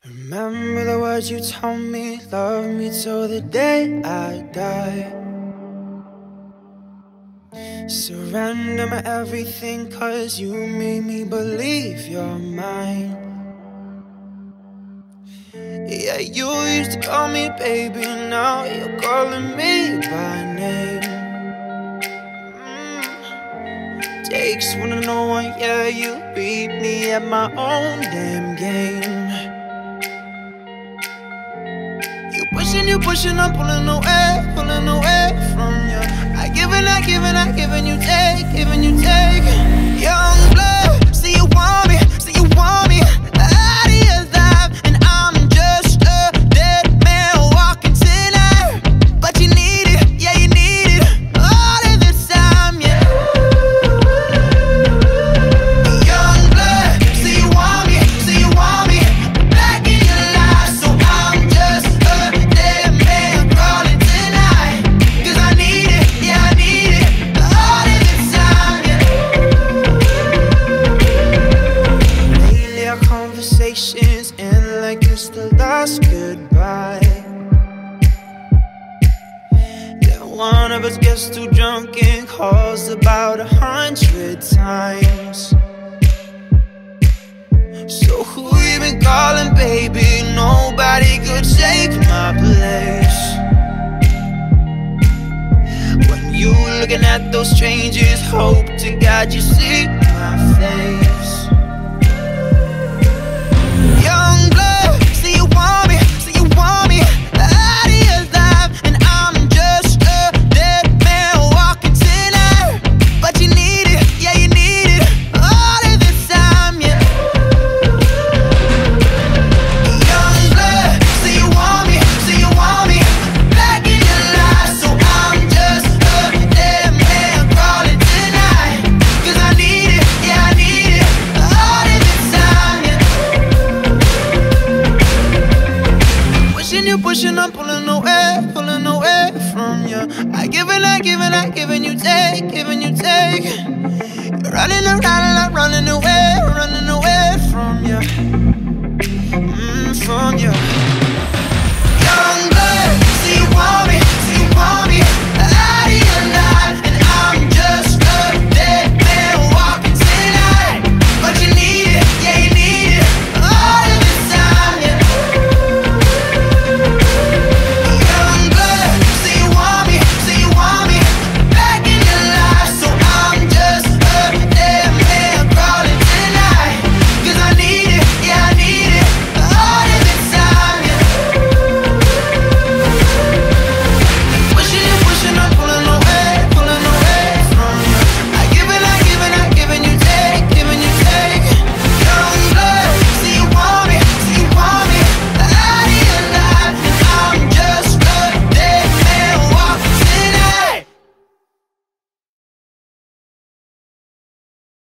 Remember the words you told me, love me till the day I die. Surrender my everything, cause you made me believe you're mine. Yeah, you used to call me baby, now you're calling me by name. Takes one to know one, yeah, you beat me at my own damn game. You pushing, I'm pulling away from you. I giving, you take, giving, you take. Young blood, say you want me, out of your life, and I'm just a dead man walking tonight. But you need it, yeah, you need it, all of the time, yeah. Young blood, say you want me, back in your life, so I'm just a dead man crawling tonight. Cause I need it, yeah, I need it, all of the time, yeah. Lately our conversations end like it's the last goodbye. Yeah, one of us gets too drunk and calls about 100 times. So who you been calling, baby? Nobody could take my place. When you looking at those strangers, hope to God you see my face. Young blood, say you want me, out of your life, and I'm just a dead man walking tonight. But you need it, yeah, you need it, all of the time, yeah. Young blood, say you want me, back in your life, so I'm just a dead man crawling tonight. Cause I need it, yeah, I need it, all of the time, yeah. Pushing, I'm pulling away from you. I giving, you take, giving, you take. You're running around and I'm running away.